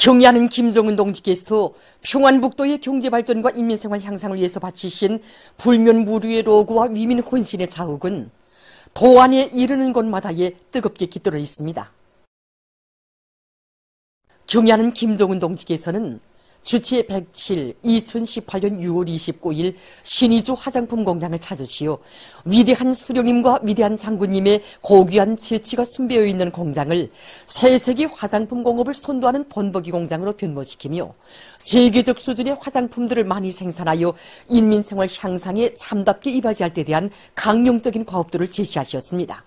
경의하는 김정은 동지께서 평안북도의 경제발전과 인민생활 향상을 위해서 바치신 불면무류의 로고와 위민 혼신의 자욱은 도안에 이르는 곳마다에 뜨겁게 깃들어 있습니다. 경의하는 김정은 동지께서는 주치 107 2018년 6월 29일 신의주 화장품 공장을 찾으시어 위대한 수령님과 위대한 장군님의 고귀한 재치가 숨배어 있는 공장을 새세기 화장품 공업을 선도하는 본보기 공장으로 변모시키며 세계적 수준의 화장품들을 많이 생산하여 인민생활 향상에 참답게 이바지할 때 대한 강령적인 과업들을 제시하셨습니다.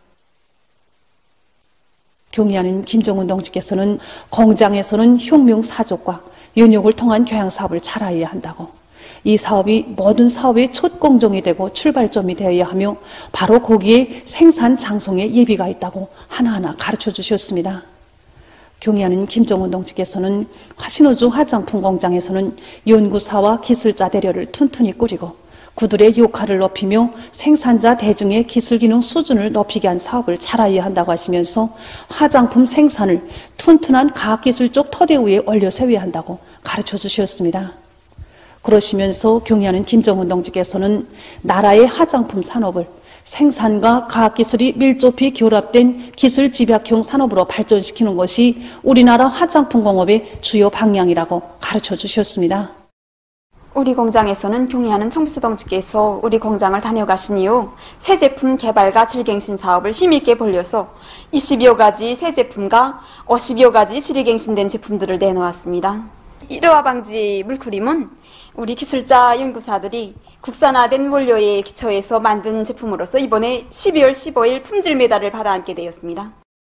경의하는 김정은 동지께서는 공장에서는 혁명사족과 연육을 통한 교양사업을 잘 알아야 한다고, 이 사업이 모든 사업의 첫 공정이 되고 출발점이 되어야 하며 바로 거기에 생산 장성의 예비가 있다고 하나하나 가르쳐 주셨습니다. 경의하는 김정은 동지께서는 신의주 화장품 공장에서는 연구사와 기술자 대려를 튼튼히 꾸리고 그들의 역할을 높이며 생산자 대중의 기술 기능 수준을 높이게 한 사업을 잘 알아야 한다고 하시면서 화장품 생산을 튼튼한 과학기술적 토대 위에 올려 세워야 한다고 가르쳐 주셨습니다. 그러시면서 경의하는 김정은 동지께서는 나라의 화장품 산업을 생산과 과학기술이 밀접히 결합된 기술 집약형 산업으로 발전시키는 것이 우리나라 화장품 공업의 주요 방향이라고 가르쳐 주셨습니다. 우리 공장에서는 경의하는 청비서 동지께서 우리 공장을 다녀가신 이후 새 제품 개발과 질갱신 사업을 힘있게 벌려서 20여 가지 새 제품과 50여 가지 질갱신된 제품들을 내놓았습니다. 일화 방지 물크림은 우리 기술자 연구사들이 국산화된 원료에 기초해서 만든 제품으로서 이번에 12월 15일 품질 메달을 받아안게 되었습니다.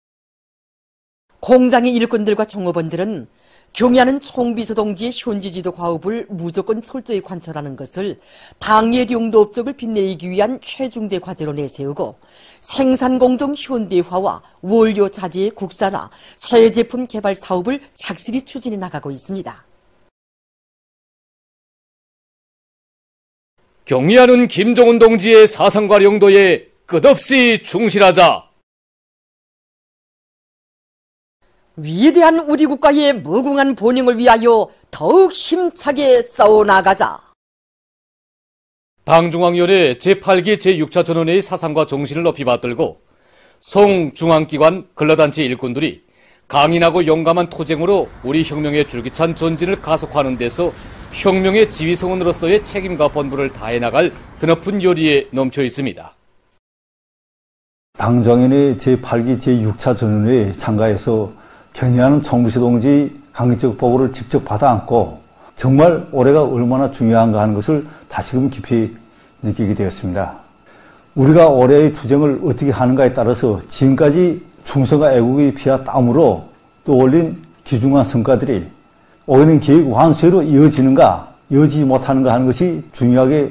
공장의 일꾼들과 종업원들은 경의하는 총비서 동지의 현지지도 과업을 무조건 철저히 관철하는 것을 당의 용도 업적을 빛내기 위한 최중대 과제로 내세우고 생산공정 현대화와 원료 자재의 국산화, 새 제품 개발 사업을 착실히 추진해 나가고 있습니다. 경의하는 김정은 동지의 사상과 용도에 끝없이 충실하자. 위대한 우리 국가의 무궁한 번영을 위하여 더욱 힘차게 싸워나가자. 당중앙위원회 제8기 제6차 전원회의 사상과 정신을 높이 받들고 송중앙기관 근로단체 일꾼들이 강인하고 용감한 투쟁으로 우리 혁명의 줄기찬 전진을 가속화하는 데서 혁명의 지휘성원으로서의 책임과 본분을 다해 나갈 드높은 열의에 넘쳐 있습니다. 당정연회 제8기 제6차 전원회에 참가해서 경의하는 총비서 동지 강기적 보고를 직접 받아안고 정말 올해가 얼마나 중요한가 하는 것을 다시금 깊이 느끼게 되었습니다. 우리가 올해의 투쟁을 어떻게 하는가에 따라서 지금까지 충성과 애국의 피와 땀으로 떠올린 귀중한 성과들이 올해는 계획 완수로 이어지는가 이어지지 못하는가 하는 것이 중요하게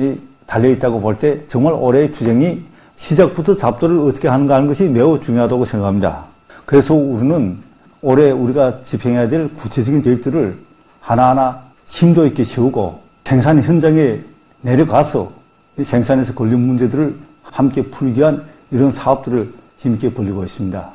달려있다고 볼 때 정말 올해의 투쟁이 시작부터 잡도를 어떻게 하는가 하는 것이 매우 중요하다고 생각합니다. 그래서 우리는 올해 우리가 집행해야 될 구체적인 계획들을 하나하나 심도 있게 세우고 생산 현장에 내려가서 이 생산에서 걸린 문제들을 함께 풀기 위한 이런 사업들을 힘있게 벌이고 있습니다.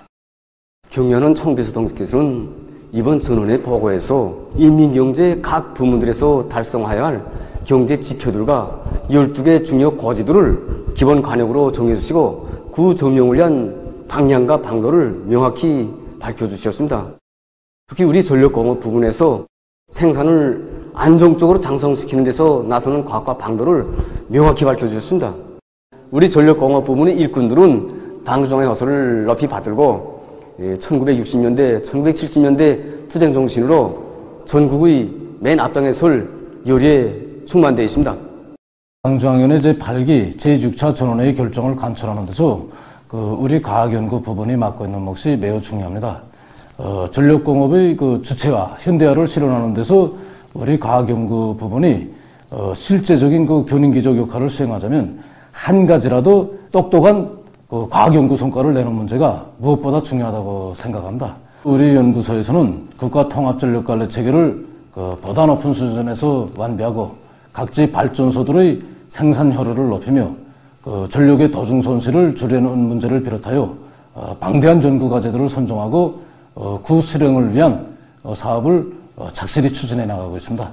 경의하는 총비서 동지께서는 이번 전원회 보고에서 인민경제 각 부문들에서 달성해야 할 경제 지표들과 12개 중요 고지들을 기본 관역으로 정해주시고 그 점령을 위한 방향과 방도를 명확히 밝혀주셨습니다. 특히 우리 전력공업 부분에서 생산을 안정적으로 장성시키는 데서 나서는 과학과 방도를 명확히 밝혀주셨습니다. 우리 전력공업 부문의 일꾼들은 당중의 허설을 높이 받들고 1960년대, 1970년대 투쟁 정신으로 전국의 맨 앞당에 설 열의에 충만되어 있습니다. 당중앙위원회 제8기 제6차 전원회의 결정을 관철하는 데서 우리 과학연구 부분이 맡고 있는 몫이 매우 중요합니다. 전력공업의 주체화, 현대화를 실현하는 데서 우리 과학연구 부분이 실제적인 견인기적 역할을 수행하자면 한 가지라도 똑똑한 과학연구 성과를 내는 문제가 무엇보다 중요하다고 생각합니다. 우리 연구소에서는 국가통합전력관리 체계를 보다 높은 수준에서 완비하고 각지 발전소들의 생산 효율을 높이며 전력의 도중 손실을 줄이는 문제를 비롯하여 방대한 연구 과제들을 선정하고 그 수령을 위한 사업을 착실히 추진해 나가고 있습니다.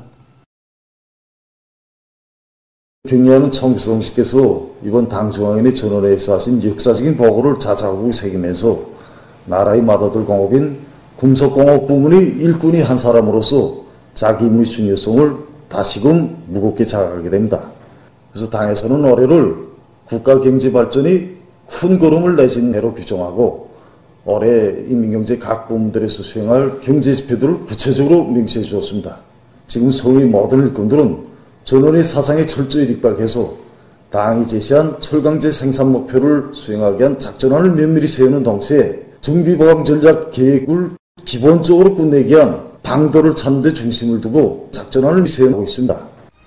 경리하는 청비서동지께서 이번 당중앙위원회 전원회에서 하신 역사적인 보고를 자자고 새기면서 나라의 맏아들 공업인 금속공업 부문의 일꾼이 한 사람으로서 자기 임무의 중요성을 다시금 무겁게 자각하게 됩니다. 그래서 당에서는 올해를 국가경제발전이 큰 걸음을 내진 해로 규정하고 올해 인민경제 각 부문들에서 수행할 경제지표들을 구체적으로 명시해 주었습니다. 지금 서울의 모든 일꾼들은 전원의 사상에 철저히 입각해서 당이 제시한 철강제 생산 목표를 수행하기 위한 작전안을 면밀히 세우는 동시에 중비보강 전략 계획을 기본적으로 끝내기 위한 방도를 찾는 데 중심을 두고 작전안을 세우고 있습니다.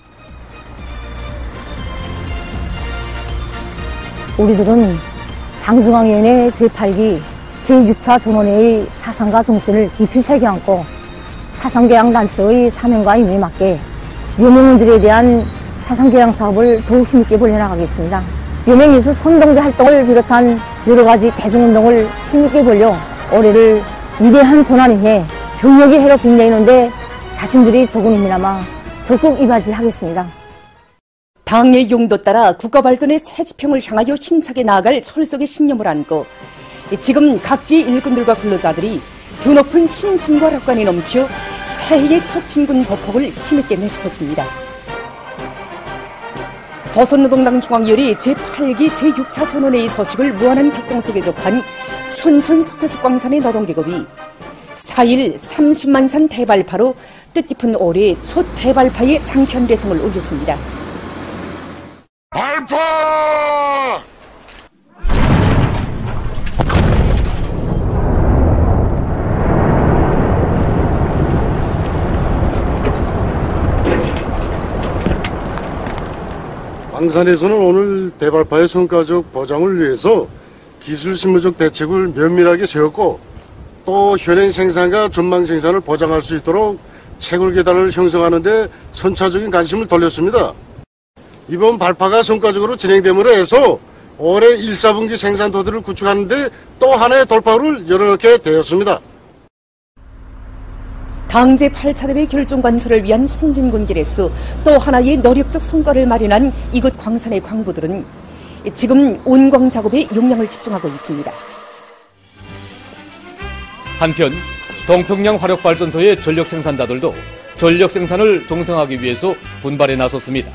우리들은 당중앙위원회 제8기 제6차 전원회의 사상과 정신을 깊이 새겨안고 사상개항단체의 사명과 임무에 맞게 유명인들에 대한 사상개항 사업을 더욱 힘있게 벌려나가겠습니다. 유명인수 선동제 활동을 비롯한 여러 가지 대중운동을 힘있게 벌려 올해를 위대한 전환의 해, 경력의 해로 빛내는데 자신들이 조금이나마 적극 이바지하겠습니다. 당의 용도 따라 국가발전의 새 지평을 향하여 힘차게 나아갈 철석의 신념을 안고 지금 각지의 일꾼들과 근로자들이 드높은 신심과 락관이 넘치어 새해의 첫 진군 보폭을 힘있게 내짚었습니다. 조선노동당 중앙위원회 제8기 제6차 전원회의 소식을 무한한 격동 속에 접한 순천 석회석 광산의 노동계급이 4일 30만 산 대발파로 뜻깊은 올해 첫 대발파의 장편대성을 올렸습니다. 발파! 광산에서는 오늘 대발파의 성과적 보장을 위해서 기술실무적 대책을 면밀하게 세웠고 또 현행 생산과 전망 생산을 보장할 수 있도록 채굴 계단을 형성하는 데 선차적인 관심을 돌렸습니다. 이번 발파가 성과적으로 진행됨으로 해서 올해 1, 4분기 생산도들을 구축하는 데 또 하나의 돌파구를 열어놓게 되었습니다. 당 제8차 대회 결정 관설을 위한 송진군길에서 또 하나의 노력적 성과를 마련한 이곳 광산의 광부들은 지금 온광 작업에 용량을 집중하고 있습니다. 한편 동평양 화력발전소의 전력 생산자들도 전력 생산을 종성하기 위해서 분발에 나섰습니다.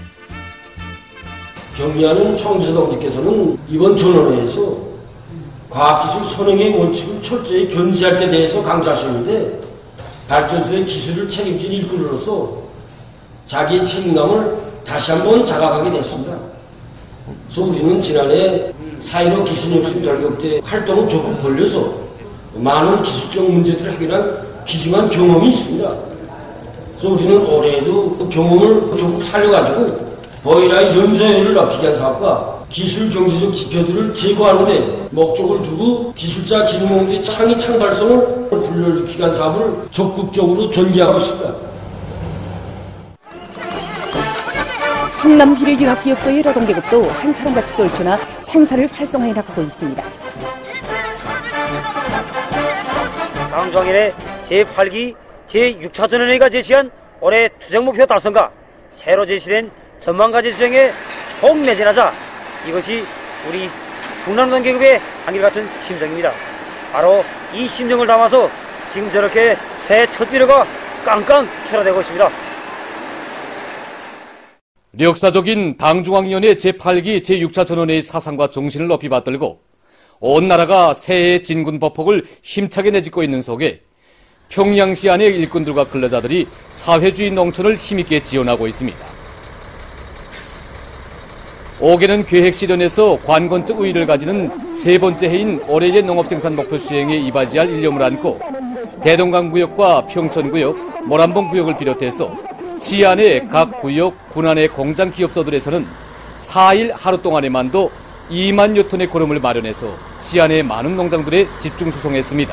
경리하는 청비서동지께서는 이번 전원회에서 과학기술 선행의 원칙을 철저히 견지할 때 대해서 강조하셨는데 발전소의 기술을 책임진 일꾼으로서 자기의 책임감을 다시 한번 자각하게 됐습니다. 그래서 우리는 지난해 4.15 기술혁신 돌격대 활동을 적극 벌려서 많은 기술적 문제들을 해결한 귀중한 경험이 있습니다. 그래서 우리는 올해에도 그 경험을 적극 살려가지고 보이라의 연소율을 높이기 위한 사업과 기술 경제적 지표들을 제고하는 데 목적을 두고 기술자 기능공들의 창의 창발성을 불러일으키기 위한 사업을 적극적으로 전개하고 있습니다. 충남 비례연합기업소의 노동계급도 한 사람같이 떨쳐나 생산을 활성화해 나가고 있습니다. 당중앙위원회 제8기 제6차 전원회의가 제시한 올해 투쟁목표 달성과 새로 제시된 전망과제 수행에 총매진하자 이것이 우리 충남노동계급의 한결같은 심정입니다. 바로 이 심정을 담아서 지금 저렇게 새 첫 비료가 깡깡 출하되고 있습니다. 역사적인 당중앙위원회 제8기 제6차 전원회의 사상과 정신을 높이 받들고 온 나라가 새해의 진군 보폭을 힘차게 내딛고 있는 속에 평양시 안의 일꾼들과 근로자들이 사회주의 농촌을 힘있게 지원하고 있습니다. 올해는 계획 실현에서 관건적 의의를 가지는 세 번째 해인 올해의 농업생산 목표 수행에 이바지할 일념을 안고 대동강구역과 평천구역, 모란봉구역을 비롯해서 시 안의 각 구역, 군안의 공장 기업소들에서는 4일 하루 동안에만도 2만여 톤의 고름을 마련해서 시 안의 많은 농장들에 집중 수송했습니다.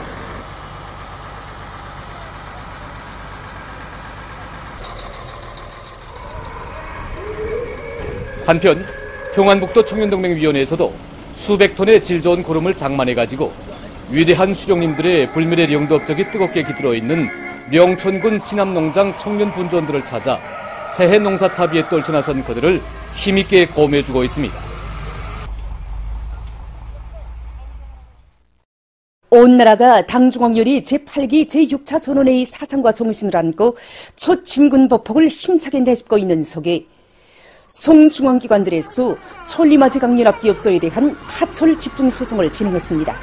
한편 평안북도 청년동맹위원회에서도 수백 톤의 질 좋은 고름을 장만해가지고 위대한 수령님들의 불멸의 영도업적이 뜨겁게 깃들어 있는 명천군 신암농장 청년 분주원들을 찾아 새해 농사 차비에 떨쳐나선 그들을 힘있게 고매주고 있습니다. 온 나라가 당중앙연이 제8기 제6차 전원회의 사상과 정신을 안고 첫 진군법폭을 힘차게 내짚고 있는 속에 송중앙기관들에서 천리마제강연합기업소에 대한 파철 집중 소송을 진행했습니다.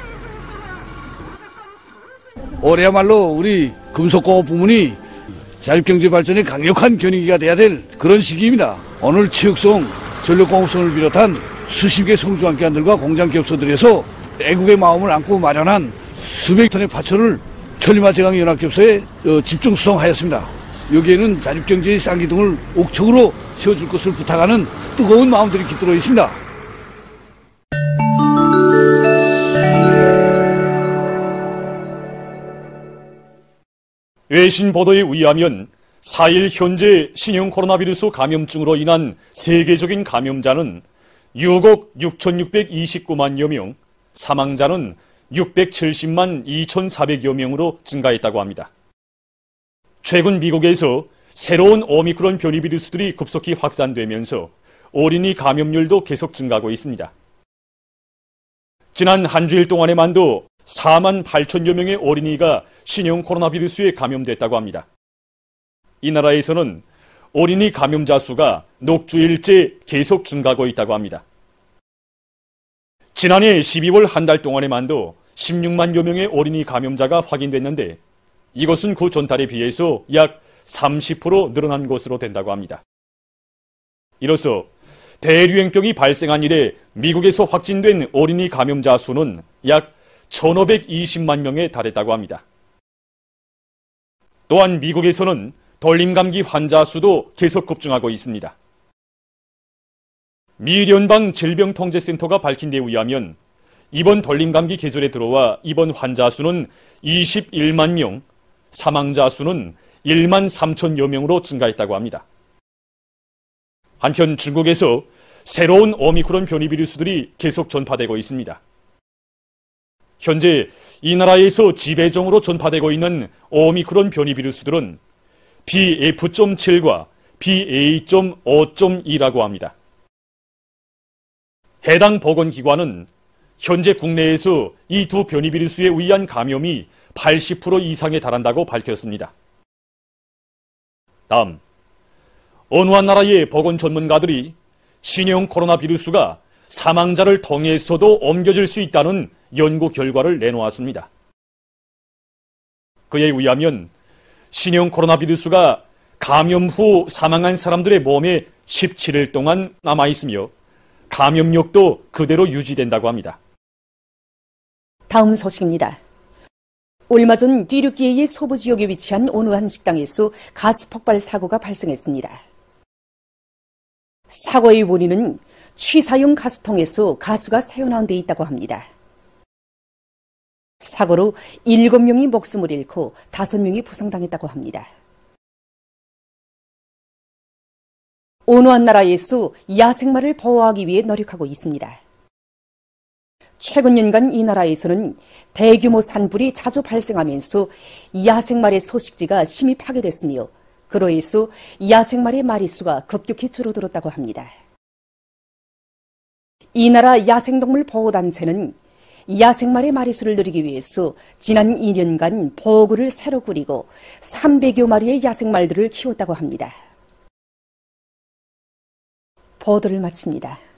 올해야말로 우리 금속공업 부문이 자립경제 발전에 강력한 견인기가 돼야 될 그런 시기입니다. 오늘 체육성, 전력공업성을 비롯한 수십 개 송중앙기관들과 공장기업소들에서 애국의 마음을 안고 마련한 수백 톤의 파철을 천리마제강연합기업소에 집중 수송하였습니다. 여기에는 자립경제의 쌍기둥을 옥천으로 세워줄 것을 부탁하는 뜨거운 마음들이 깃들어 있습니다. 외신 보도에 의하면 4일 현재 신형 코로나19 감염증으로 인한 세계적인 감염자는 6억 6,629만여 명, 사망자는 670만 2,400여 명으로 증가했다고 합니다. 최근 미국에서 새로운 오미크론 변이 비루스들이 급속히 확산되면서 어린이 감염률도 계속 증가하고 있습니다. 지난 한 주일 동안에만도 4만 8천여 명의 어린이가 신형 코로나 비루스에 감염됐다고 합니다. 이 나라에서는 어린이 감염자 수가 녹주일째 계속 증가하고 있다고 합니다. 지난해 12월 한 달 동안에만도 16만여 명의 어린이 감염자가 확인됐는데 이것은 그 전달에 비해서 약 30% 늘어난 것으로 된다고 합니다. 이로써 대류행병이 발생한 이래 미국에서 확진된 어린이 감염자 수는 약 1,520만 명에 달했다고 합니다. 또한 미국에서는 돌림감기 환자 수도 계속 급증하고 있습니다. 미聯邦 질병통제센터가 밝힌 데 의하면 이번 돌림감기 계절에 들어와 입원 환자 수는 21만 명, 사망자 수는 1만 3천여 명으로 증가했다고 합니다. 한편 중국에서 새로운 오미크론 변이 비루스들이 계속 전파되고 있습니다. 현재 이 나라에서 지배종으로 전파되고 있는 오미크론 변이 비루스들은 BF.7과 BA.5.2라고 합니다. 해당 보건기관은 현재 국내에서 이 두 변이 비루스에 의한 감염이 80% 이상에 달한다고 밝혔습니다. 다음, 어느 한 나라의 보건 전문가들이 신형 코로나 비루스가 사망자를 통해서도 옮겨질 수 있다는 연구 결과를 내놓았습니다. 그에 의하면 신형 코로나 비루스가 감염 후 사망한 사람들의 몸에 17일 동안 남아있으며 감염력도 그대로 유지된다고 합니다. 다음 소식입니다. 얼마 전 뒤륙기의 소부지역에 위치한 어느 한 식당에서 가스 폭발 사고가 발생했습니다. 사고의 원인은 취사용 가스통에서 가스가 새어나온 데 있다고 합니다. 사고로 7명이 목숨을 잃고 5명이 부상당했다고 합니다. 어느 한 나라에서 야생마를 보호하기 위해 노력하고 있습니다. 최근 년간 이 나라에서는 대규모 산불이 자주 발생하면서 야생마의 서식지가 심히 파괴됐으며 그로 인해서 야생마의 마리수가 급격히 줄어들었다고 합니다. 이 나라 야생동물 보호단체는 야생마의 마리수를 늘리기 위해서 지난 2년간 보호구를 새로 꾸리고 300여 마리의 야생말들을 키웠다고 합니다. 보도를 마칩니다.